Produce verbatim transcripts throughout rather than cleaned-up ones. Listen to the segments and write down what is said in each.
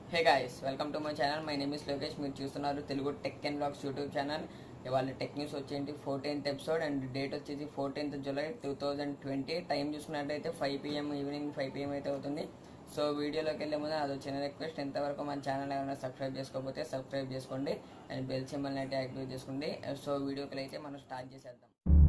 Hey guys, welcome to my channel. My name is Lokesh. మీరు చూస్తున్నారు Telugu tech and blogs YouTube channel. ఇవాళ tech news వచ్చేసి fourteenth episode and date వచ్చేసి fourteenth July two thousand twenty. Time చూసుకున్నట్లయితే five PM evening five PM అయితే అవుతుంది. So వీడియోలోకి వెళ్ళే ముందు అది చిన్న రిక్వెస్ట్, ఎంతవరకు మన ఛానల్ ఏమైనా సబ్స్క్రైబ్ చేసుకోకపోతే సబ్స్క్రైబ్ చేసుకోండి అండ్ బెల్ సింబల్ని అయితే యాక్టివేట్ చేసుకోండి. సో వీడియోకి అయితే మనం స్టార్ట్ చేసేద్దాం.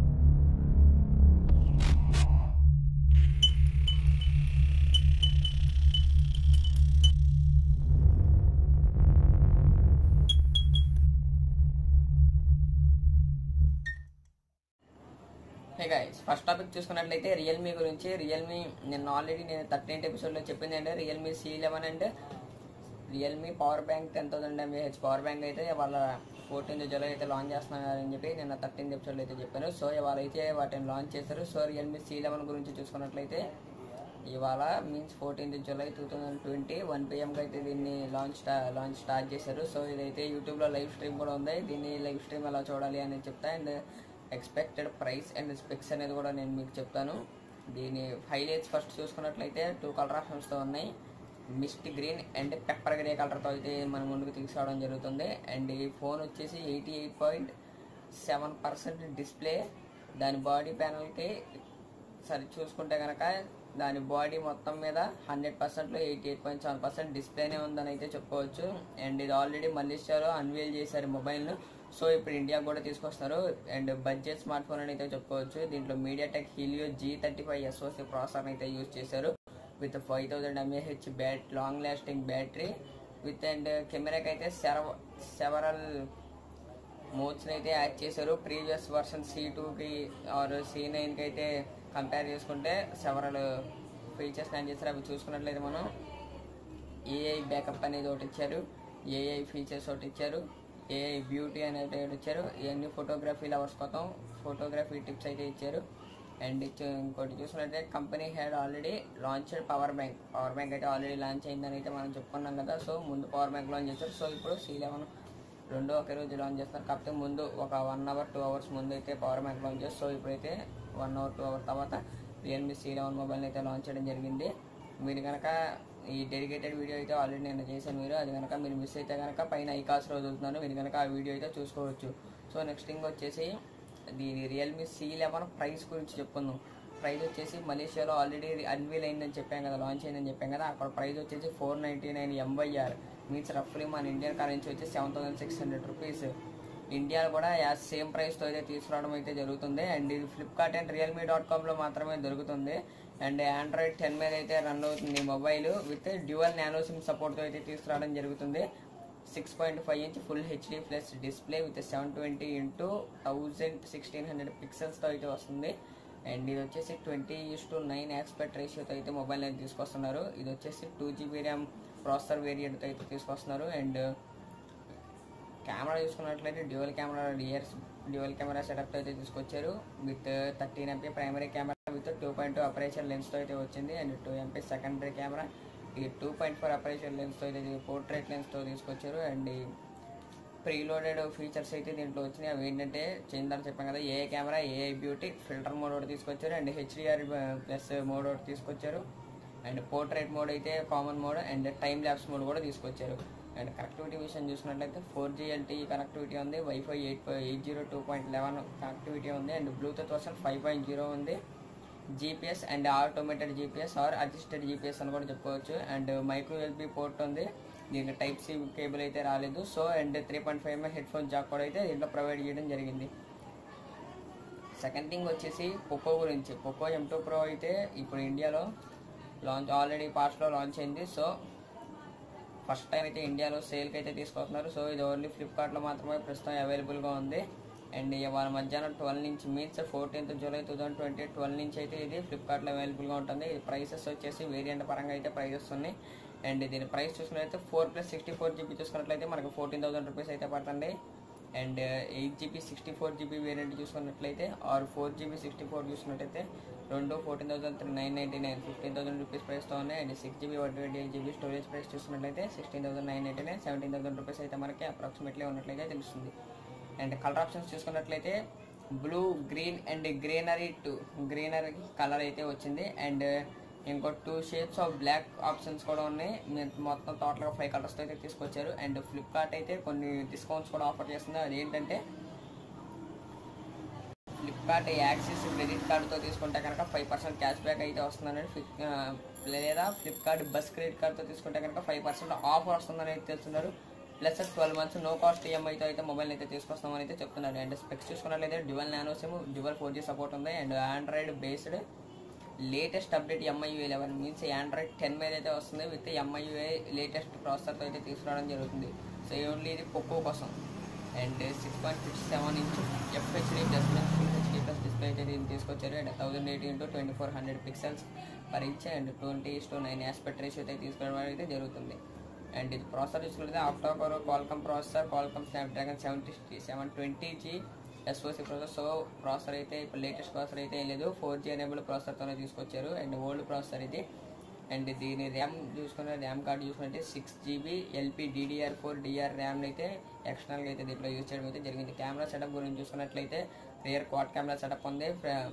హే గైస్, ఫస్ట్ టాపిక్ చూసుకున్నట్లయితే రియల్మీ గురించి. రియల్మీ నేను ఆల్రెడీ నేను థర్టీన్త్ ఎపిసోడ్లో చెప్పింది అంటే Realme C eleven and Realme power bank ten thousand mAh power bank అయితే వాళ్ళ ఫోర్టీన్త్ జూలై అయితే లాంచ్ చేస్తున్నారని చెప్పి నేను థర్టీన్త్ ఎపిసోడ్లో అయితే చెప్పాను. సో ఇవాళ అయితే వాటిని లాంచ్ చేశారు. సో రియల్మీ సి లెవెన్ గురించి చూసుకున్నట్లయితే ఇవాళ means fourteenth July two thousand twenty one పిఎంకి అయితే దీన్ని లాంచ్ స్టా లాంచ్ స్టార్ట్ చేశారు. సో ఇదైతే యూట్యూబ్లో లైవ్ స్ట్రీమ్ కూడా ఉంది. దీన్ని లైవ్ స్ట్రీమ్ ఎలా చూడాలి అనేది చెప్తా and expected price and specs అనేది కూడా నేను మీకు చెప్తాను. దీని హైలైట్స్ ఫస్ట్ చూసుకున్నట్లయితే టూ కలర్ ఆప్షన్స్తో ఉన్నాయి. Mist green and pepper grey కలర్తో అయితే మన ముందుకు తీసుకురావడం జరుగుతుంది. అండ్ ఈ ఫోన్ వచ్చేసి eighty eight point seven percent display. దాని బాడీ ప్యానల్కి సరి చూసుకుంటే కనుక దాని బాడీ మొత్తం మీద హండ్రెడ్ పర్సెంట్లో eighty eight point seven percent డిస్ప్లేనే ఉందని అయితే చెప్పుకోవచ్చు. అండ్ ఇది ఆల్రెడీ మలేషియాలో అన్వేల్ చేశారు మొబైల్ను. సో ఇప్పుడు ఇండియా కూడా తీసుకొస్తున్నారు. అండ్ బడ్జెట్ స్మార్ట్ ఫోన్ అని అయితే చెప్పుకోవచ్చు. దీంట్లో MediaTek Helio G thirty five SoC processor అయితే యూజ్ చేశారు with five thousand mAh bat long lasting battery with and కెమెరాకి అయితే సెవ సెవరల్ మోడ్స్ని అయితే యాడ్ చేశారు. ప్రీవియస్ వర్షన్ సి టూకి ఆర్ సి నైన్కి అయితే కంపేర్ చేసుకుంటే సెవరల్ ఫీచర్స్ యాడ్ చేశారు. అవి చూసుకున్నట్లయితే మనం ఏఐ బ్యాకప్ అనేది ఒకటి ఇచ్చారు, ఏఐ ఫీచర్స్ ఒకటి ఇచ్చారు, ఏఐ బ్యూటీ అనేది ఒకటి ఇచ్చారు. ఇవన్నీ ఫోటోగ్రఫీ లవర్స్ కోసం ఫోటోగ్రఫీ టిప్స్ అయితే ఇచ్చారు. అండ్ ఇంకోటి చూసుకున్నట్లయితే company had already launched power bank power bank అయితే ఆల్రెడీ లాంచ్ అయిందని అయితే మనం చెప్పుకున్నాం కదా. సో ముందు పవర్ బ్యాంక్ లాంచ్ చేశారు. సో ఇప్పుడు సి లెవెన్ రెండు ఒకే రోజు లాంచ్ చేస్తారు. కాకపోతే ముందు ఒక వన్ అవర్ టూ అవర్స్ ముందు అయితే పవర్ బ్యాంక్ లాంచ్ చేస్తారు. సో ఇప్పుడైతే వన్ అవర్ టూ అవర్ తర్వాత రియల్మీ సి లెవెన్ మొబైల్ని అయితే లాంచ్ చేయడం జరిగింది. మీరు కనుక ఈ డెడికేటెడ్ వీడియో అయితే ఆల్రెడీ నేను చేశాను. మీరు అది కనుక మీరు మిస్ అయితే కనుక పైన ఐకాస్ రోజు వస్తున్నాను, మీరు కనుక ఆ వీడియో అయితే చూసుకోవచ్చు. సో నెక్స్ట్ థింగ్ వచ్చేసి దీని రియల్మీ సి లెవెన్ ప్రైస్ గురించి చెప్పుకుందాం. ప్రైస్ వచ్చేసి మలేషియాలో ఆల్రెడీ అన్వీల్ అయిందని చెప్పాం కదా, లాంచ్ అయిందని చెప్పాం కదా. అక్కడ ప్రైస్ వచ్చేసి four ninety nine MYR means రఫ్లీ మన ఇండియన్ కరెన్సీ వచ్చి seven thousand six hundred rupees. ఇండియాలో కూడా యాజ్ సేమ్ ప్రైస్తో అయితే తీసుకురావడం అయితే జరుగుతుంది. అండ్ ఇది ఫ్లిప్కార్ట్ అండ్ రియల్మీ డాట్ కామ్లో మాత్రమే దొరుకుతుంది. అండ్ ఆండ్రాయిడ్ టెన్ మీద అయితే రన్ అవుతుంది mobile with dual nano SIM సపోర్ట్తో అయితే తీసుకురావడం జరుగుతుంది. Six point five inch full HD plus display with seven twenty into thousand sixteen hundred పిక్సెల్స్తో అయితే వస్తుంది. అండ్ ఇది వచ్చేసి twenty is to nine aspect రేషియోతో అయితే మొబైల్ అయితే తీసుకొస్తున్నారు. ఇది వచ్చేసి టూ జీబీ ర్యామ్ ప్రాసెసర్ వేరియంట్తో అయితే తీసుకొస్తున్నారు. అండ్ కెమెరా చూసుకున్నట్లయితే dual camera years dual camera సెటప్తో అయితే తీసుకొచ్చారు with thirteen MP primary camera with two point two aperture లెన్స్తో అయితే వచ్చింది. And two MP secondary camera ఈ టూ పాయింట్ ఫోర్ అపరేషన్ లెన్స్తో అయితే పోర్ట్రేట్ లెన్స్తో తీసుకొచ్చారు. అండ్ ప్రీలోడెడ్ ఫీచర్స్ అయితే దీంట్లో వచ్చినాయి. అవి ఏంటంటే చేందని చెప్పాం కదా, AI camera, AI beauty, filter mode ఒకటి తీసుకొచ్చారు. అండ్ హెచ్డిఆర్ ప్లస్ మోడ్ ఒకటి తీసుకొచ్చారు. అండ్ పోర్ట్రేట్ మోడ్ అయితే common mode and time lapse mode కూడా తీసుకొచ్చారు. అండ్ కనెక్టివిటీ విషయం చూసినట్లయితే ఫోర్ జీ ఎల్టీఈ కనెక్టివిటీ ఉంది, WiFi eight eight zero two point eleven connectivity ఉంది. And Bluetooth version five point zero ఉంది. GPS and automated GPS or adjusted GPS అని కూడా చెప్పుకోవచ్చు. అండ్ మైక్రో ఎల్బీ పోర్ట్ ఉంది. దీనికి టైప్ సి కేబుల్ అయితే రాలేదు. So and three point five MM headphone jack కూడా అయితే దీంట్లో ప్రొవైడ్ చేయడం జరిగింది. సెకండ్ థింగ్ వచ్చేసి పోకో గురించి. పోకో ఎం టూ ప్రో అయితే ఇప్పుడు ఇండియాలో లాంచ్ ఆల్రెడీ పాస్ట్లో లాంచ్ అయింది. సో ఫస్ట్ టైం అయితే ఇండియాలో సేల్కి అయితే తీసుకొస్తున్నారు. సో ఇది ఓన్లీ ఫ్లిప్కార్ట్లో మాత్రమే ప్రస్తుతం అవైలబుల్గా ఉంది. అండ్ ఇవాళ మధ్యాహ్నం ట్వెల్వ్ నుంచి means fourteenth July two thousand twenty twelve నుంచి అయితే ఇది ఫ్లిప్కార్ట్లో అవైలబుల్గా ఉంటుంది. ఇది ప్రైసెస్ వచ్చేసి వేరియంట్ పరంగా అయితే ప్రైసెస్ ఉన్నాయి. అండ్ దీని ప్రైస్ చూసుకున్నట్లయితే four plus sixty four GB చూసుకున్నట్లయితే మనకు ఫోర్టీన్ థౌసండ్ రూపీస్ అయితే పడుతుంది. And eight GB sixty four GB variant చూసుకున్నట్లయితే or four GB sixty four చూసుకున్నట్లయితే రెండు fourteen thousand three nine ninety nine fifteen thousand rupees ప్రైస్తో ఉన్నాయి. And six GB one twenty eight GB storage price చూసుకున్నట్లయితే sixteen thousand nine ninety nine seventeen thousand rupees అయితే మనకి approximately ఉన్నట్లయితే తెలుస్తుంది. And colour options చూసుకున్నట్లయితే blue, green and greenery two greenery colour అయితే వచ్చింది. అండ్ ఇంకో two shades of black options కూడా ఉన్నాయి. మొత్తం టోటల్గా ఫైవ్ కలర్స్ అయితే తీసుకొచ్చారు. అండ్ ఫ్లిప్కార్ట్ అయితే కొన్ని డిస్కౌంట్స్ కూడా ఆఫర్ చేస్తుంది. అదేంటంటే ఫ్లిప్కార్ట్ యాక్సిస్ క్రెడిట్ కార్డుతో తీసుకుంటే కనుక ఫైవ్ పర్సెంట్ క్యాష్ బ్యాక్ అయితే వస్తుందని, లేదా ఫ్లిప్కార్ట్ బస్ క్రెడిట్ కార్డుతో తీసుకుంటే కనుక ఫైవ్ పర్సెంట్ ఆఫర్ వస్తుందని అయితే తెలుస్తున్నారు. Plus twelve months no cost ఈఎంఐతో అయితే మొబైల్ అయితే తీసుకొస్తామని అయితే చెప్తున్నారు. అండ్ స్పెక్స్ చూసుకున్నట్లయితే dual nano SIM, dual four G support ఉంది. And Android based latest update MIUI eleven means Android ten మీద అయితే వస్తుంది. విత్ ఎంఐయూ లేటెస్ట్ ప్రాసెసర్తో అయితే తీసుకురావడం జరుగుతుంది. సో ఓన్లీ ఇది పోకో కోసం. And six point six seven inch FHD plus full HD plus display అయితే దీన్ని తీసుకొచ్చారు. And thousand eighty into twenty four hundred pixels per inch and twenty to nine aspect ratio అయితే తీసుకోవడం అయితే జరుగుతుంది. And ఇది ప్రాసెసర్ చూసుకుంటే octa core Qualcomm processor, Qualcomm Snapdragon seventy seven twenty G SoC processor. So processor అయితే ఇప్పుడు latest processor అయితే ఏం లేదు, ఫోర్ జీ ఎనేబుల్ ప్రాసెసర్తోనే తీసుకొచ్చారు. అండ్ ఓల్డ్ ప్రాసెసర్ ఇది. అండ్ దీని ర్యామ్ చూసుకున్న ర్యామ్ కార్డు చూసుకుంటే six GB LP DDR four DR RAM అయితే ఎక్స్టర్నల్గా అయితే దీంట్లో యూజ్ చేయడం అయితే జరిగింది. కెమెరా సెటప్ గురించి చూసుకున్నట్లయితే రియర్ క్వాడ్ కెమెరా సెటప్ ఉంది.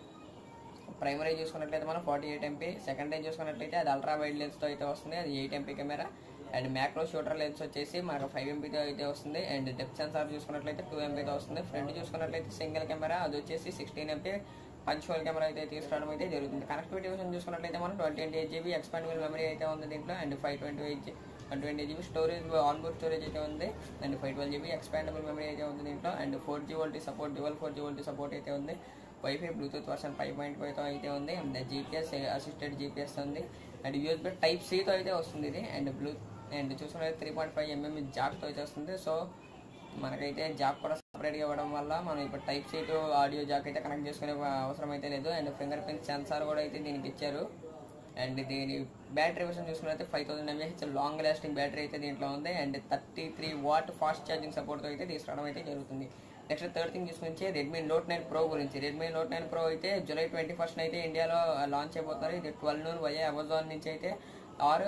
ప్రైమరీ చూసుకున్నట్లయితే మనం ఫార్టీ ఎయిట్ ఎంపీ, సెకండరీ చూసుకున్నట్లయితే అది అల్ట్రా వైడ్ లెన్స్తో అయితే వస్తుంది, అది eight MP camera. And macro shooter lens వచ్చేసి మనకు ఫైవ్ ఎంపీతో అయితే వస్తుంది. అండ్ డెప్త్ సెన్సార్ చూసుకున్నట్లయితే టూ ఎంపీతో వస్తుంది. ఫ్రంట్ చూసుకున్నట్లయితే సింగిల్ కెమెరా, అది వచ్చేసి సిక్స్టీన్ ఎంపీ పంచువల్ కెమెరా అయితే తీసుకురావడం అయితే జరుగుతుంది. కనెక్టివిటీ విషయం చూసుకున్నట్లయితే మనం twenty eight GB expandable memory అయితే ఉంది దీంట్లో. And five twenty eight one twenty GB storage onboard storage అయితే ఉంది. And five twelve GB expandable memory అయితే ఉంది దీంట్లో. And four G VoLTE support, dual four G VoLTE support అయితే ఉంది. WiFi Bluetooth version five point ఫైవ్తో అయితే ఉంది. అండ్ జీపీఎస్ అసిస్టెడ్ జీపీఎస్ ఉంది. అండ్ యూఎస్బీ టైప్ సీతో అయితే వస్తుంది ఇది. అండ్ బ్లూ అండ్ చూసుకున్నట్లయితే త్రీ పాయింట్ ఫైవ్ ఎంఎం జాక్తో అయితే వస్తుంది. సో మనకైతే జాక్ కూడా సపరేట్గా ఇవ్వడం వల్ల మనం ఇప్పుడు టైప్ సీటు ఆడియో జాక్ అయితే కనెక్ట్ చేసుకునే అవసరం అయితే లేదు. అండ్ ఫింగర్ ప్రింట్ సెన్సార్ కూడా అయితే దీనికి ఇచ్చారు. అండ్ దీని బ్యాటరీ విషయం చూసుకున్నట్లయితే five thousand mAh long lasting battery అయితే దీంట్లో ఉంది. And thirty three watt fast charging సపోర్ట్తో అయితే తీసుకురావడం అయితే జరుగుతుంది. నెక్స్ట్ థర్డ్ థింగ్ చూసుకుంటే రెడ్మీ నోట్ నైన్ ప్రో గురించి. రెడ్మీ నోట్ నైన్ ప్రో అయితే జూలై ట్వంటీ ఫస్ట్ అయితే ఇండియాలో లాంచ్ అయిపోతున్నారు. ఇది ట్వెల్వ్ నూన్ వయా అమెజాన్ నుంచి అయితే or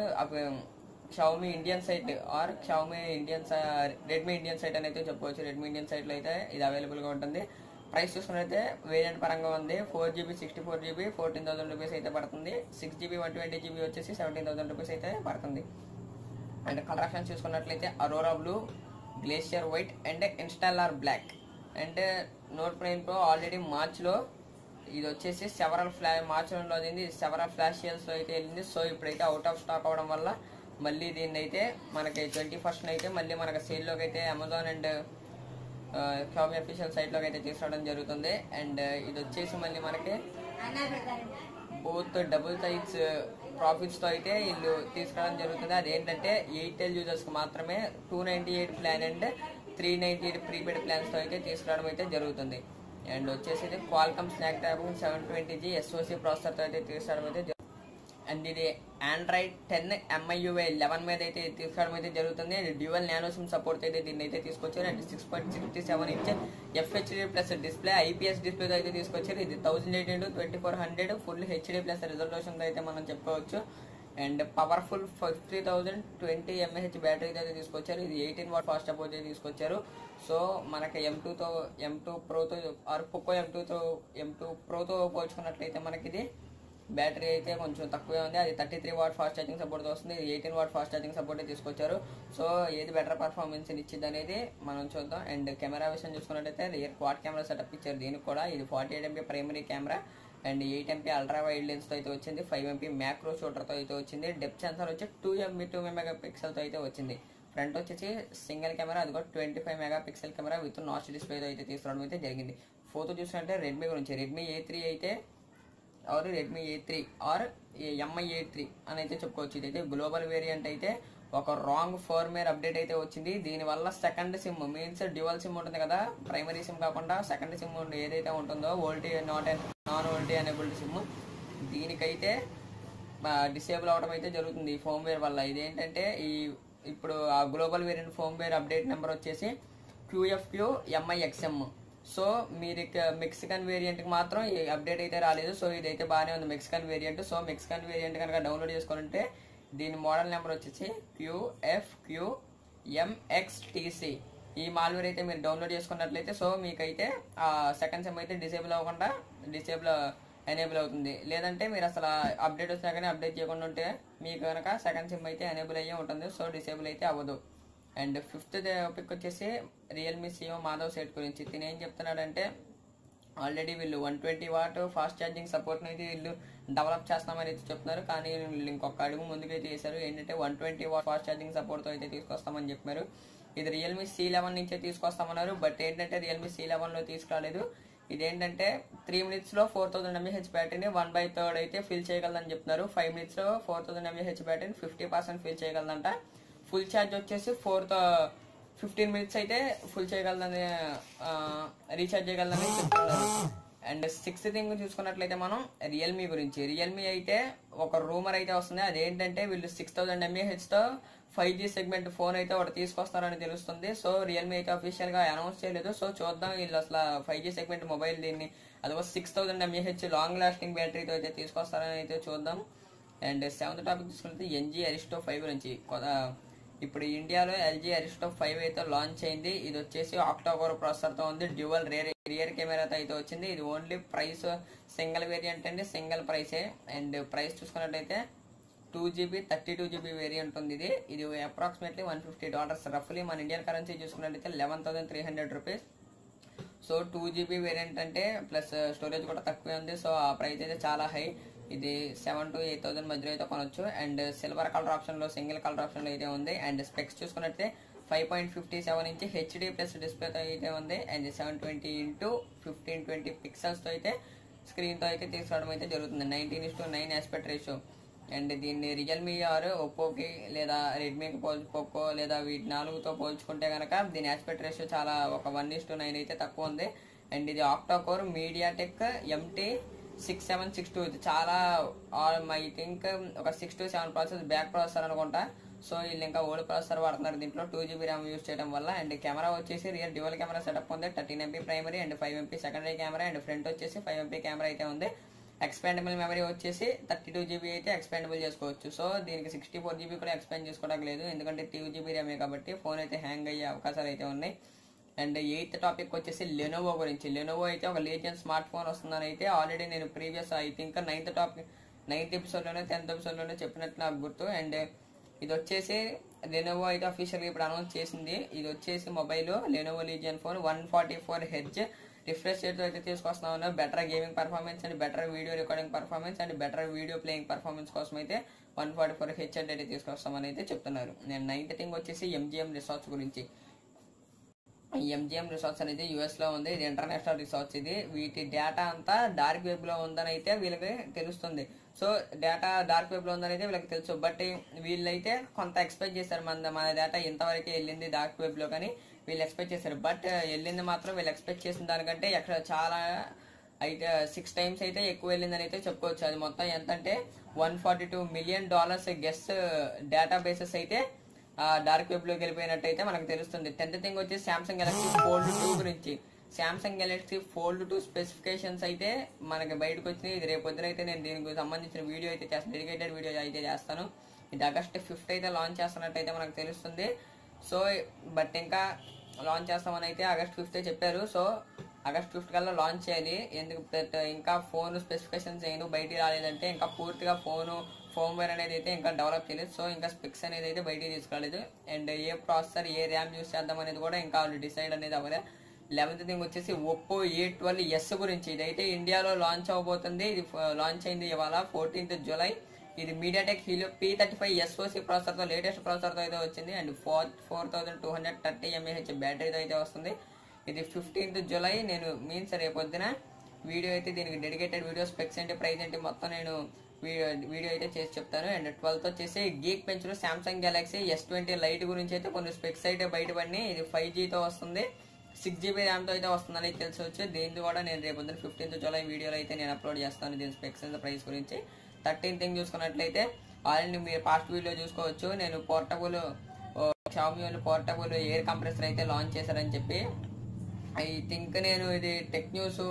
Xiaomi Indian site or Xiaomi Indian Redmi Indian site అని అయితే చెప్పుకోవచ్చు. రెడ్మీ ఇండియన్ సైట్లో అయితే ఇది అవైలబుల్గా ఉంటుంది. ప్రైస్ చూసుకున్నట్లయితే వేరియంట్ పరంగా ఉంది. Four GB sixty four GB fourteen thousand rupees అయితే పడుతుంది. Six GB one twenty GB వచ్చేసి సెవెంటీన్ థౌసండ్ రూపీస్ అయితే పడుతుంది. అండ్ కలర్ ఆప్షన్ చూసుకున్నట్లయితే aurora blue, glacier white and interstellar black. And Note nine Pro already మార్చ్లో ఇది వచ్చేసి several ఫ్లా మార్చ్లో అయింది, సెవరల్ ఫ్లాష్ సేల్స్లో అయితే వెళ్ళింది. సో ఇప్పుడైతే అవుట్ ఆఫ్ స్టాక్ అవడం వల్ల మళ్ళీ దీన్ని అయితే మనకి ట్వంటీ ఫస్ట్ అయితే మళ్ళీ మనకి సేల్లోకి అయితే అమెజాన్ అండ్ షావమీ అఫీషియల్ సైట్లోకి అయితే తీసుకురావడం జరుగుతుంది. అండ్ ఇది వచ్చేసి మళ్ళీ మనకి బోత్ డబుల్ సైజ్ ప్రాఫిట్స్తో అయితే వీళ్ళు తీసుకురావడం జరుగుతుంది. అదేంటంటే ఎయిర్టెల్ యూజర్స్కి మాత్రమే two ninety eight plan and three ninety eight prepaid ప్లాన్స్తో అయితే తీసుకురావడం అయితే జరుగుతుంది. అండ్ వచ్చేసి Qualcomm Snapdragon seven twenty G SoC ప్రాసెసర్తో అయితే తీసుకురావడం అయితే. అండ్ ఇది ఆండ్రాయిడ్ టెన్ ఎంఐయుఐ లెవెన్ మీద అయితే తీసుకురావడం అయితే జరుగుతుంది. And dual nano SIM support అయితే దీన్ని అయితే తీసుకొచ్చారు. And six point sixty seven inch FHD plus display IPS డిస్ప్లేతో అయితే తీసుకొచ్చారు. ఇది thousand eight into twenty four hundred full HD plus రిజల్యూషన్తో అయితే మనం చెప్పుకోవచ్చు. And powerful fifty thousand twenty mAh battery అయితే తీసుకొచ్చారు. ఇది ఎయిటీన్ వాట్ ఫాస్ట్ సపోర్ట్ అయితే తీసుకొచ్చారు. సో మనకి ఎం టూతో ఎం టూ ప్రోతో ఆర్ పోకో ఎం టూతో ఎం టూ ప్రోతో పోల్చుకున్నట్లయితే మనకి ఇది బ్యాటరీ అయితే కొంచెం తక్కువే ఉంది. అది thirty three watt fast charging support వస్తుంది. Eighteen watt fast charging support తీసుకొచ్చారు. సో ఏది బెటర్ పర్ఫార్మెన్స్ ఇచ్చింది అనేది మనం చూద్దాం. అండ్ కెమెరా విషయం చూసుకున్నట్టయితే రియర్ క్వాడ్ కెమెరా సెటప్ ఇచ్చారు. దీనికి కూడా ఇది forty eight MP primary camera and eight MP ultra wide లెన్స్తో అయితే వచ్చింది. ఫైవ్ ఎంపీ మ్యాక్రో షూటర్తో అయితే వచ్చింది. డెప్త్ సెన్సార్ వచ్చి టూ ఎంపీ టూ మెగా పిక్సెల్తో అయితే వచ్చింది. ఫ్రంట్ వచ్చేసి సింగిల్ కెమెరా, అది కూడా twenty five megapixel camera with notch డిస్ప్లేతో అయితే తీసుకురావడం అయితే జరిగింది. ఫోటో చూసినట్టే రెడ్మీ గురించి రెడ్మీ ఏ త్రీ అయితే or Redmi A three or Mi A three అని అయితే చెప్పుకోవచ్చు. ఇదైతే గ్లోబల్ వేరియంట్ అయితే ఒక రాంగ్ ఫర్మ్వేర్ అప్డేట్ అయితే వచ్చింది. దీనివల్ల second SIM means dual SIM ఉంటుంది కదా, ప్రైమరీ సిమ్ కాకుండా సెకండ్ సిమ్ ఏదైతే ఉంటుందో VoLTE not non VoLTE enabled SIM, దీనికైతే డిసేబుల్ అవడం అయితే జరుగుతుంది ఈ ఫర్మ్వేర్ వల్ల. ఇదేంటంటే ఈ ఇప్పుడు ఆ global variant firmware update number వచ్చేసి క్యూఎఫ్క్యూ ఎంఐఎక్స్ఎం. సో మీరు మెక్సికన్ వేరియంట్కి మాత్రం ఈ అప్డేట్ అయితే రాలేదు. సో ఇదైతే బాగానే ఉంది Mexican variant. So Mexican variant కనుక డౌన్లోడ్ చేసుకోవాలంటే దీని మోడల్ నెంబర్ వచ్చేసి క్యూఎఫ్క్యూ ఎంఎక్స్టీసీ. ఈ మాల్వేర్ అయితే మీరు డౌన్లోడ్ చేసుకున్నట్లయితే సో మీకైతే ఆ సెకండ్ సిమ్ అయితే డిసేబుల్ అవ్వకుండా డిసేబుల్ ఎనేబుల్ అవుతుంది. లేదంటే మీరు అసలు అప్డేట్ వచ్చినా కానీ అప్డేట్ చేయకుండా ఉంటే మీకు కనుక సెకండ్ సిమ్ అయితే ఎనేబుల్ అయ్యే ఉంటుంది. సో డిసేబుల్ అయితే అవ్వదు. అండ్ ఫిఫ్త్ టాపిక్ వచ్చేసి రియల్మీ సీఈఓ మాధవ్ సేఠ్ గురించి. తిని ఏం చెప్తున్నాడంటే ఆల్రెడీ వీళ్ళు one twenty watt fast charging సపోర్ట్ని అయితే వీళ్ళు డెవలప్ చేస్తామని అయితే చెప్తున్నారు. కానీ వీళ్ళు ఇంకొక అడుగు ముందుకైతే చేశారు. ఏంటంటే one twenty watt fast charging సపోర్ట్తో అయితే తీసుకొస్తామని చెప్పారు. ఇది రియల్మీ సి లెవెన్ నుంచే తీసుకొస్తామన్నారు. బట్ ఏంటంటే రియల్మీ సి లెవెన్లో తీసుకురాలేదు. ఇదేంటంటే త్రీ మినిట్స్లో ఫోర్ థౌసండ్ ఎంఏహెచ్ బ్యాటరీని వన్ బై థర్డ్ అయితే ఫిల్ చేయగలదని చెప్తున్నారు. ఫైవ్ మినిట్స్లో ఫోర్ థౌసండ్ ఎంఏహెచ్ బ్యాటరీని ఫిఫ్టీ పర్సెంట్ ఫిల్ చేయగలదంట. ఫుల్ ఛార్జ్ వచ్చేసి ఫోర్ ఫిఫ్టీన్ మినిట్స్ అయితే ఫుల్ చేయగలదని రీఛార్జ్ చేయగలదని చెప్తున్నారు. అండ్ సిక్స్త్ థింగ్ చూసుకున్నట్లయితే మనం రియల్మీ గురించి. రియల్మీ అయితే ఒక రూమర్ అయితే వస్తుంది. అదేంటంటే వీళ్ళు సిక్స్ థౌసండ్ ఎంఏహెచ్తో ఫైవ్ జీ సెగ్మెంట్ ఫోన్ అయితే ఒకటి తీసుకొస్తారని తెలుస్తుంది. సో రియల్మీ అయితే అఫీషియల్ గా అనౌన్స్ చేయలేదు. సో చూద్దాం వీళ్ళు అసలు ఫైవ్ జీ సెగ్మెంట్ మొబైల్ దీన్ని అదొక six thousand mAh long lasting బ్యాటరీతో అయితే తీసుకొస్తారని అయితే చూద్దాం. అండ్ సెవెంత్ టాపిక్ చూసుకుంటే ఎల్జీ అరిస్టో ఫైవ్ గురించి. ఇప్పుడు ఇండియాలో ఎల్జీ అరిస్టో ఫైవ్ అయితే లాంచ్ అయింది. ఇది వచ్చేసి ఆక్టాకోర్ ప్రాసెసర్తో ఉంది. డ్యూవల్ రియర్ రియర్ కెమెరాతో అయితే వచ్చింది. ఇది ఓన్లీ ప్రైస్ సింగిల్ వేరియంట్ అండి, సింగిల్ ప్రైసే. అండ్ ప్రైస్ చూసుకున్నట్టయితే two GB thirty two GB variant ఉంది. ఇది ఇది అప్రాక్సిమేట్లీ వన్ ఫిఫ్టీ డాలర్స్ రఫ్లీ మన ఇండియన్ కరెన్సీ చూసుకున్నట్టయితే eleven thousand three hundred rupees. So two GB variant అంటే ప్లస్ స్టోరేజ్ కూడా తక్కువే ఉంది. సో ఆ ప్రైస్ అయితే చాలా హై. ఇది సెవెన్ టు ఎయిట్ థౌసండ్ మధ్యలో అయితే కొనొచ్చు. అండ్ సిల్వర్ కలర్ ఆప్షన్లో సింగిల్ కలర్ ఆప్షన్లో అయితే ఉంది. అండ్ స్పెక్స్ చూసుకున్నట్లయితే five point fifty seven inch HD plus డిస్ప్లేతో అయితే ఉంది. And seven twenty into fifteen twenty పిక్సెల్స్తో అయితే స్క్రీన్తో అయితే తీసుకురావడం అయితే జరుగుతుంది. Nineteen is to nine aspect ratio. And దీన్ని రియల్మీ ఆర్ ఒప్పోకి లేదా రెడ్మీకి పోల్ పోకో లేదా వీటి నాలుగుతో పోల్చుకుంటే కనుక దీని ఆస్పెక్ట్ రేషియో చాలా ఒక వన్ ఇస్ టు నైన్ అయితే తక్కువ ఉంది. అండ్ ఇది octa core MediaTek MT six seven six two చాలా ఐ థింక్ ఒక six to seven process back processor అనుకుంటా. సో వీళ్ళు ఇంకా ఓల్డ్ ప్రాసెసర్ వాడుతున్నారు దీంట్లో టూ జీబీ ర్యామ్ యూస్ చేయడం వల్ల. అండ్ కెమెరా వచ్చేసి రియల్ డ్యూవల్ కెమెరా సెటప్ ఉంది. Thirteen MP primary and five MP secondary camera. And front వచ్చేసి ఫైవ్ ఎంపీ కెమెరా అయితే ఉంది. ఎక్స్పాండబుల్ మెమరీ వచ్చేసి థర్టీ టూ జీబీ అయితే ఎక్స్పాండబుల్ చేసుకోవచ్చు. సో దీనికి సిక్స్టీ ఫోర్ జీబీ కూడా ఎక్స్పాండ్ చేసుకోవడానికి లేదు, ఎందుకంటే టూ జీబీ ర్యామే కాబట్టి ఫోన్ అయితే హ్యాంగ్ అయ్యే అవకాశాలు అయితే ఉన్నాయి. అండ్ ఎయిత్ టాపిక్ వచ్చేసి లెనోవో గురించి. లెనోవో అయితే ఒక లేజెండ్ స్మార్ట్ ఫోన్ వస్తుందని అయితే ఆల్రెడీ నేను previous I think ninth topic ninth ఎపిసోడ్లోనే టెన్త్ ఎపిసోడ్లోనే చెప్పినట్టు నాకు గుర్తు. అండ్ ఇది వచ్చేసి లెనోవో అయితే అఫీషియల్గా ఇప్పుడు అనౌన్స్ చేసింది. ఇది వచ్చేసి mobile Lenovo Legion phone one forty four H refresh రేట్తో అయితే తీసుకొస్తున్నాను. Better gaming performance and better video recording performance and better video playing performance కోసం అయితే వన్ ఫార్టీ ఫోర్ హెచ్ అయితే తీసుకొస్తామని అయితే చెప్తున్నారు. నేను నైన్త్ థింగ్ వచ్చేసి ఎంజిఎం రిసార్ట్స్ గురించి. ఎంజిఎం రిసార్ట్స్ అనేది యూఎస్ లో ఉంది. ఇది ఇంటర్నేషనల్ రిసార్ట్స్. ఇది వీటి డేటా అంతా డార్క్ వెబ్ లో ఉందని అయితే వీళ్ళకి తెలుస్తుంది. సో డేటా డార్క్ వెబ్ లో ఉందని అయితే వీళ్ళకి తెలుసు. బట్ వీళ్ళైతే కొంత ఎక్స్పెక్ట్ చేశారు మన మన డేటా ఇంతవరకు వెళ్ళింది డార్క్ వెబ్ లో, కానీ వీళ్ళు ఎక్స్పెక్ట్ చేశారు. బట్ వెళ్ళింది మాత్రం వీళ్ళు ఎక్స్పెక్ట్ చేసిన దానికంటే ఎక్కడ చాలా అయితే సిక్స్ టైమ్స్ అయితే ఎక్కువ వెళ్ళిందని అయితే చెప్పుకోవచ్చు. అది మొత్తం ఎంత అంటే one forty two million dollars guest data bases అయితే డార్క్ వెబ్ లోకి వెళ్ళిపోయినట్టయితే మనకు తెలుస్తుంది. టెన్త్ థింగ్ వచ్చి సామ్సంగ్ గెలాక్సీ ఫోల్డ్ టూ గురించి. Samsung Galaxy Fold two specifications అయితే మనకి బయటకు వచ్చినాయి. ఇది రేపు పొద్దున అయితే నేను దీనికి సంబంధించిన వీడియో అయితే చేస్తాను, డెడికేటెడ్ వీడియో అయితే చేస్తాను. ఇది ఆగస్ట్ ఫిఫ్త్ అయితే లాంచ్ చేస్తున్నట్టయితే మనకు తెలుస్తుంది. సో బట్ ఇంకా లాంచ్ చేస్తామని అయితే ఆగస్ట్ ఫిఫ్త్ చెప్పారు. సో ఆగస్ట్ ఫిఫ్త్ కల్లా లాంచ్ చేయాలి. ఎందుకు ఇంకా ఫోన్ స్పెసిఫికేషన్స్ ఎందుకు బయటికి రాలేదంటే ఇంకా పూర్తిగా ఫోను ఫోమ్వేర్ అనేది అయితే ఇంకా డెవలప్ చేయలేదు. సో ఇంకా స్పెక్స్ అనేది అయితే బయటికి తీసుకురాలేదు. అండ్ ఏ ప్రాసెసర్ ఏ ర్యామ్ యూస్ చేద్దాం అనేది కూడా ఇంకా వాళ్ళు డిసైడ్ అనేది అవ్వలేదు. లెవెన్త్ థింగ్ వచ్చేసి ఒప్పో ఏ ట్వెల్వ్ ఎస్ గురించి. ఇదైతే ఇండియాలో లాంచ్ అవబోతుంది. ఇది లాంచ్ అయింది ఇవాళ ఫోర్టీన్త్ జూలై. ఇది MediaTek Helio P thirty five SoC ప్రాసెసర్తో లేటెస్ట్ ప్రాసెసర్తో అయితే వచ్చింది. And four four thousand two hundred thirty mAh బ్యాటరీతో అయితే వస్తుంది. ఇది ఫిఫ్టీన్త్ జూలై. నేను మీన్స్ రేపొద్దున వీడియో అయితే దీనికి డెడికేటెడ్ వీడియో స్పెక్స్ ఏంటి ప్రైస్ ఏంటి మొత్తం నేను వీడియో అయితే చేసి చెప్తాను. అండ్ ట్వెల్త్ వచ్చేసి గీక్ పెంచులో Samsung Galaxy S twenty Lite గురించి అయితే కొన్ని స్పెక్స్ అయితే బయటపడినాయి. ఇది ఫైవ్ జీతో వస్తుంది, సిక్స్ జీబీ ర్యామ్తో అయితే వస్తుందని తెలుసుకోవచ్చు. దీన్ని కూడా నేను రేపు పొద్దున ఫిఫ్టీన్త్ జూలై వీడియోలో అయితే నేను అప్లోడ్ చేస్తాను దీని స్పెక్స్ ప్రైస్ గురించి. థర్టీన్ థింగ్ చూసుకున్నట్లయితే ఆల్రెడీ మీరు పాస్ట్ వీడియో చూసుకోవచ్చు. నేను పోర్టబుల్ షామీ వాళ్ళు పోర్టబుల్ ఎయిర్ కంప్రెసర్ అయితే లాంచ్ చేశారని చెప్పి ఐ థింక్ నేను ఇది tech news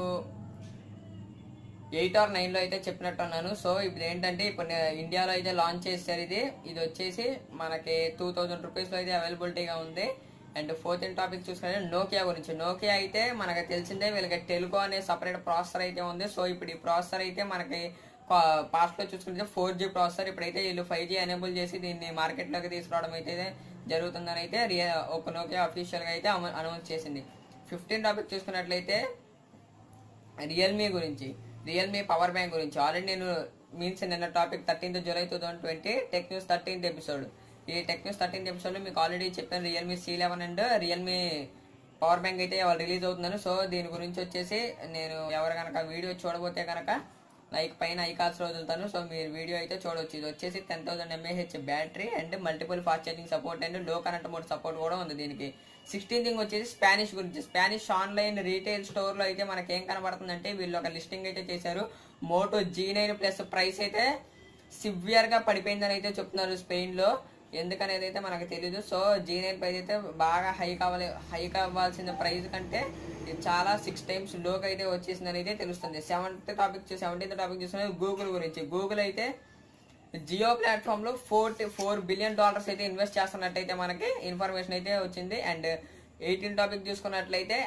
eight or nine లో అయితే చెప్పినట్టున్నాను. సో ఇప్పుడు ఏంటంటే ఇప్పుడు ఇండియాలో అయితే లాంచ్ చేశారు. ఇది ఇది వచ్చేసి మనకి టూ థౌజండ్ రూపీస్ లో అయితే అవైలబిలిటీగా ఉంది. అండ్ ఫోర్త్ టాపిక్ చూసుకుంటే నోకియా గురించి. నోకియా అయితే మనకు తెలిసిందే, వీళ్ళకి టెలికో అనే సపరేట్ ప్రాసెసర్ అయితే ఉంది. సో ఇప్పుడు ఈ ప్రాసెసర్ అయితే మనకి పాస్ట్ లో చూసుకుంటే ఫోర్ జీ ప్రాసెసర్, ఇప్పుడైతే వీళ్ళు ఫైవ్ జీ ఎనేబుల్ చేసి దీన్ని మార్కెట్ లోకి తీసుకురావడం అయితే జరుగుతుందని అయితే ఒక నోకియా అఫీషియల్ గా అయితే అనౌన్స్ చేసింది. ఫిఫ్టీన్ టాపిక్ చూసుకున్నట్లయితే రియల్మీ గురించి, రియల్మీ పవర్ బ్యాంక్ గురించి. ఆల్రెడీ నేను మీన్స్ నిన్న topic thirteenth July two thousand twenty tech news thirteenth episode. ఈ టెక్ న్యూస్ థర్టీన్త్ ఎపిసోడ్ లో మీకు ఆల్రెడీ చెప్పాను Realme C eleven and Realme power bank అయితే వాళ్ళు రిలీజ్ అవుతుందని. సో దీని గురించి వచ్చేసి నేను ఎవరు కనుక వీడియో చూడబోతే కనుక లైక్ పైన ఐకాన్స్ లో వదులుతాను. సో మీరు వీడియో అయితే చూడవచ్చు. ఇది వచ్చేసి ten thousand mAh battery and multiple fast charging support and low current mode support కూడా ఉంది దీనికి. సిక్స్టీన్ థింగ్ వచ్చేసి స్పానిష్ గురించి. స్పానిష్ ఆన్లైన్ రీటైల్ స్టోర్ లో అయితే మనకి ఏం కనబడుతుందంటే వీళ్ళు ఒక లిస్టింగ్ అయితే చేశారు. Moto G nine plus price అయితే సివియర్ గా పడిపోయిందని అయితే చెప్తున్నారు స్పెయిన్ లో. ఎందుకనేది అయితే మనకు తెలీదు. సో జీ నైన్ ప్రైస్ అయితే బాగా హై కావాలి, హై కావాల్సిన ప్రైస్ కంటే చాలా సిక్స్ టైమ్స్ లోకి అయితే వచ్చేసిందని అయితే తెలుస్తుంది. సెవెంత్ టాపిక్ సెవెంటీన్త్ టాపిక్ చూసిన గూగుల్ గురించి. గూగుల్ అయితే జియో ప్లాట్ఫామ్ లో ఫోర్ ఫోర్ బిలియన్ డాలర్స్ అయితే ఇన్వెస్ట్ చేస్తున్నట్టయితే మనకి ఇన్ఫర్మేషన్ అయితే వచ్చింది. అండ్ ఎయిటీన్ టాపిక్ చూసుకున్నట్లయితే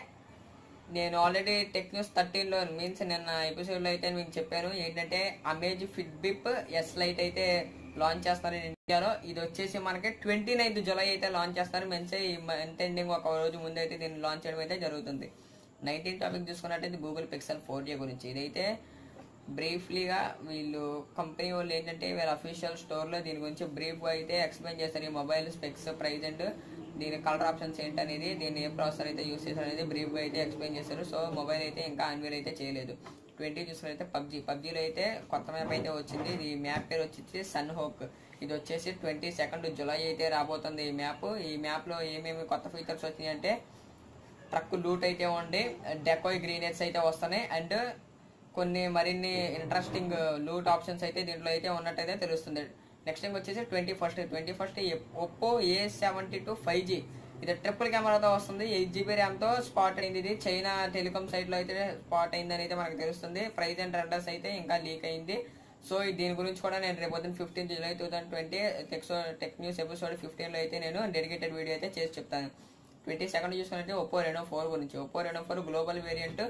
నేను ఆల్రెడీ టెక్ న్యూస్ థర్టీన్ లో మీన్స్ నిన్న ఎపిసోడ్ లో అయితే మీకు చెప్పాను ఏంటంటే అమేజ్ ఫిట్బిప్ ఎస్ లైట్ అయితే లాంచ్ చేస్తారు ఇండియాలో. ఇది వచ్చేసి మనకి ట్వంటీ నైన్త్ జూలై అయితే లాంచ్ చేస్తారు. మంచి మంత్ ఎండింగ్ ఒక రోజు ముందు అయితే దీన్ని లాంచ్ చేయడం అయితే జరుగుతుంది. నైన్టీన్ టాపిక్ చూసుకున్నట్టయితే గూగుల్ పిక్సెల్ ఫోర్ జీ గురించి. ఇదైతే బ్రీఫ్లీగా వీళ్ళు కంపెనీ వాళ్ళు ఏంటంటే వీళ్ళ అఫీషియల్ స్టోర్ లో దీని గురించి బ్రీఫ్ అయితే ఎక్స్ప్లెయిన్ చేస్తారు. ఈ మొబైల్ స్పెక్స్, ప్రైస్ అండ్ దీని కలర్ ఆప్షన్స్ ఏంటనేది, దీన్ని ఏ ప్రాసెసర్ అయితే యూస్ చేస్తారు అనేది బ్రీఫ్ అయితే ఎక్స్ప్లెయిన్ చేస్తారు. సో మొబైల్ అయితే ఇంకా అన్వీల్ అయితే చేయలేదు. ట్వంటీ చూసుకున్నైతే పబ్జీ పబ్జీలో అయితే కొత్త మ్యాప్ అయితే వచ్చింది. ఇది మ్యాప్ పేరు వచ్చేసి సన్ హోక్. ఇది వచ్చేసి ట్వంటీ సెకండ్ జులై అయితే రాబోతుంది ఈ మ్యాప్. ఈ మ్యాప్ లో ఏమేమి కొత్త ఫీచర్స్ వచ్చినాయి అంటే ట్రక్ లూట్ అయితే ఉండి డెకోయ్ గ్రీనెట్స్ అయితే వస్తున్నాయి అండ్ కొన్ని మరిన్ని ఇంట్రెస్టింగ్ లూట్ ఆప్షన్స్ అయితే దీంట్లో అయితే ఉన్నట్టయితే తెలుస్తుంది. నెక్స్ట్ టైం వచ్చేసి twenty first twenty first Oppo A seventy two five G ఇది ట్రిపుల్ కెమెరాతో వస్తుంది. ఎయిట్ జీబీ ర్యామ్ తో స్పాట్ అయింది. ఇది చైనా టెలికామ్ సైట్ లో అయితే స్పాట్ అయిందని అయితే మనకు తెలుస్తుంది. ప్రైస్ అండ్ రెండర్స్ అయితే ఇంకా లీక్ అయింది. సో దీని గురించి కూడా నేను రేపు పొద్దున్న fifteenth July two thousand twenty tech news episode fifteen లో అయితే నేను డెడికేటెడ్ వీడియో అయితే చేసి చెప్తాను. ట్వంటీ సెకండ్ చూసుకున్నట్టు ఒప్పో రెనో ఫోర్ గురించి. Oppo Reno four global variant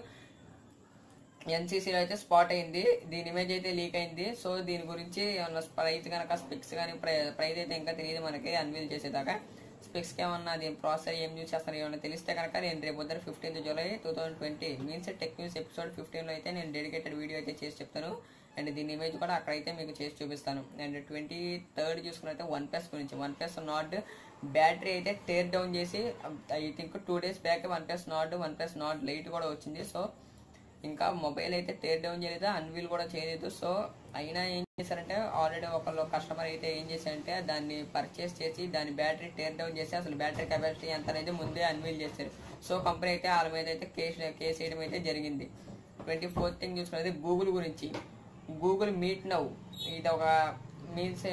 ఎన్సీసీలో అయితే స్పాట్ అయింది. దీని ఇమేజ్ అయితే లీక్ అయింది. సో దీని గురించి ఏమన్నా ప్రైస్ కనుక స్పెక్స్ కానీ ప్రైస్ అయితే ఇంకా తెలియదు మనకి అన్వీల్ చేసేదాకా. స్పెక్స్ ఏమన్నా దీని ప్రాసెసర్ ఏం యూజ్ చేస్తారు ఏమన్నా తెలిస్తే కనుక నేను రేపు పొద్దున fifteenth July two thousand twenty means tech news episode fifteen లో అయితే నేను డెడికేటెడ్ వీడియో అయితే చేసి చెప్తాను. అండ్ దీని ఇమేజ్ కూడా అక్కడైతే మీకు చేసి చూపిస్తాను. అండ్ ట్వంటీ థర్డ్ చూసుకున్నైతే వన్ ప్లస్ గురించి. వన్ ప్లస్ నాట్ బ్యాటరీ అయితే టేర్ డౌన్ చేసి I think two days back OnePlus Nord OnePlus Nord Lite కూడా వచ్చింది. సో ఇంకా మొబైల్ అయితే టేర్ డౌన్ చేయలేదు, అన్వీల్ కూడా చేయలేదు. సో అయినా ఏం చేశారంటే ఆల్రెడీ ఒకళ్ళు కస్టమర్ అయితే ఏం చేశారంటే దాన్ని పర్చేస్ చేసి దాని బ్యాటరీ టేర్ డౌన్ చేసి అసలు బ్యాటరీ కెపాసిటీ ఎంత అనేది ముందే అన్వీల్ చేశారు. సో కంపెనీ అయితే వాళ్ళ మీద అయితే కేసు కేసు వేయడం అయితే జరిగింది. ట్వంటీ ఫోర్త్ థింగ్ చూసుకున్నది గూగుల్ గురించి. గూగుల్ మీట్ నౌ ఇది ఒక మీన్స్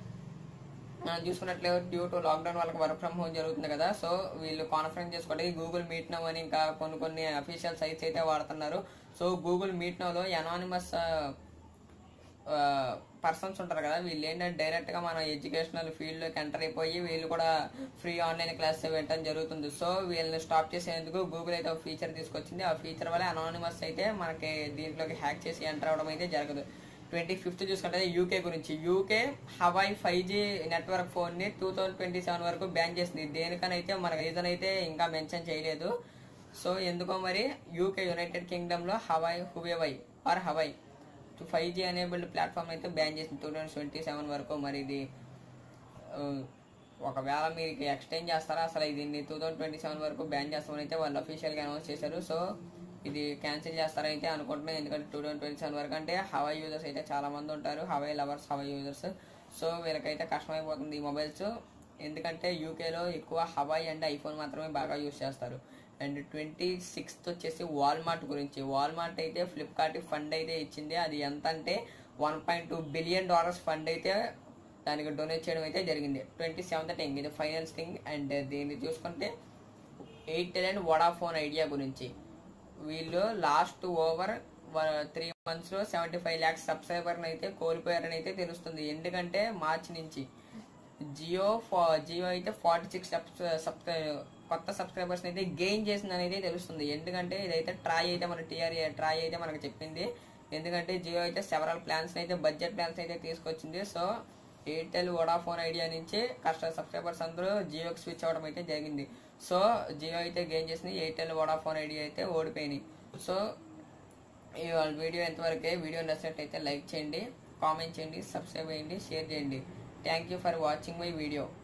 మనం చూసుకున్నట్లే డ్యూ టు లాక్డౌన్ వాళ్ళకి వర్క్ ఫ్రమ్ హోమ్ జరుగుతుంది కదా. సో వీళ్ళు కాన్ఫరెన్స్ చేసుకోవడానికి గూగుల్ మీట్ నౌ అని ఇంకా కొన్ని కొన్ని అఫీషియల్ సైట్స్ అయితే వాడుతున్నారు. సో గూగుల్ మీట్ నౌలో అనానిమస్ పర్సన్స్ ఉంటారు కదా, వీళ్ళు ఏంటంటే డైరెక్ట్ గా మన ఎడ్యుకేషనల్ ఫీల్డ్ లోకి ఎంటర్ అయిపోయి వీళ్ళు కూడా ఫ్రీ ఆన్లైన్ క్లాస్ వినడం జరుగుతుంది. సో వీళ్ళని స్టాప్ చేసేందుకు గూగుల్ అయితే ఒక ఫీచర్ తీసుకొచ్చింది. ఆ ఫీచర్ వల్ల అనానిమస్ అయితే మనకి దీంట్లోకి హ్యాక్ చేసి ఎంటర్ అవడం అయితే జరగదు. ట్వంటీ ఫిఫ్త్ చూసుకుంటే యూకే గురించి. UK Huawei five G network phone ని టూ థౌసండ్ ట్వంటీ సెవెన్ వరకు బ్యాన్ చేసింది. దేనికనైతే మన రీజన్ అయితే ఇంకా మెన్షన్ చేయలేదు. సో ఎందుకో మరి యూకే యునైటెడ్ కింగ్డమ్ లో Huawei Huawei or Huawei five G enabled platform అయితే బ్యాన్ చేసింది టూ థౌసండ్ ట్వంటీ సెవెన్ వరకు. మరి ఇది ఒకవేళ మీరు ఎక్స్టెండ్ చేస్తారా అసలు దీన్ని టూ థౌసండ్ ట్వంటీ సెవెన్ వరకు బ్యాన్ చేస్తామని అయితే వాళ్ళు అఫీషియల్ గా అనౌన్స్ చేశారు. సో ఇది క్యాన్సిల్ చేస్తారైతే అనుకుంటున్నాను. ఎందుకంటే టూ థౌసండ్ ట్వంటీ సెవెన్ వరకు అంటే హవాయి యూజర్స్ అయితే చాలా మంది ఉంటారు, Huawei lovers, Huawei users. So వీళ్ళకైతే కష్టమైపోతుంది ఈ మొబైల్స్. ఎందుకంటే యూకేలో ఎక్కువ హవాయి అండ్ ఐఫోన్ మాత్రమే బాగా యూజ్ చేస్తారు. అండ్ ట్వంటీ సిక్స్త్ వచ్చేసి వాల్మార్ట్ గురించి. వాల్మార్ట్ అయితే ఫ్లిప్కార్ట్ ఫండ్ అయితే ఇచ్చింది. అది ఎంత అంటే one point two billion dollars fund అయితే దానికి డొనేట్ చేయడం అయితే జరిగింది. ట్వంటీ సెవెంత్ థింగ్ ఇది ఫైనాన్స్ థింగ్. అండ్ దీన్ని చూసుకుంటే ఎయిర్టెల్ అండ్ వోడాఫోన్ ఐడియా గురించి. వీళ్ళు లాస్ట్ ఓవర్ త్రీ మంత్స్ లో సెవెంటీ ఫైవ్ ల్యాక్స్ సబ్స్క్రైబర్ అయితే కోల్పోయారని అయితే తెలుస్తుంది. ఎందుకంటే మార్చి నుంచి జియో జియో అయితే ఫార్టీ సిక్స్ కొత్త సబ్స్క్రైబర్స్ అయితే గెయిన్ చేసింది అనేది తెలుస్తుంది. ఎందుకంటే ఇదైతే ట్రై అయితే మన టీఆర్ ట్రై అయితే మనకు చెప్పింది. ఎందుకంటే జియో అయితే సెవరల్ ప్లాన్స్ అయితే బడ్జెట్ ప్లాన్స్ అయితే తీసుకొచ్చింది. సో ఎయిర్టెల్ వోడాఫోన్ ఐడియా నుంచి కస్టమర్ సబ్స్క్రైబర్స్ అందరూ జియోకి స్విచ్ అవ్వడం అయితే జరిగింది. సో జియో అయితే గెయిన్ చేసింది, ఎయిర్టెల్ వోడాఫోన్ ఐడియా అయితే ఓడిపోయినాయి. సో ఈ వీడియో ఎంతవరకే. వీడియో నచ్చినట్టయితే లైక్ చేయండి, కామెంట్ చేయండి, సబ్స్క్రైబ్ చేయండి, షేర్ చేయండి. Thank you for watching my video.